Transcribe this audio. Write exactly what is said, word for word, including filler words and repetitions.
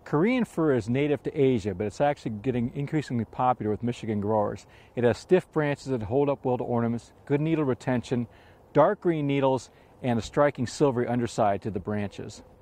Korean fir is native to Asia, but it's actually getting increasingly popular with Michigan growers. It has stiff branches that hold up well to ornaments, good needle retention, dark green needles, and a striking silvery underside to the branches.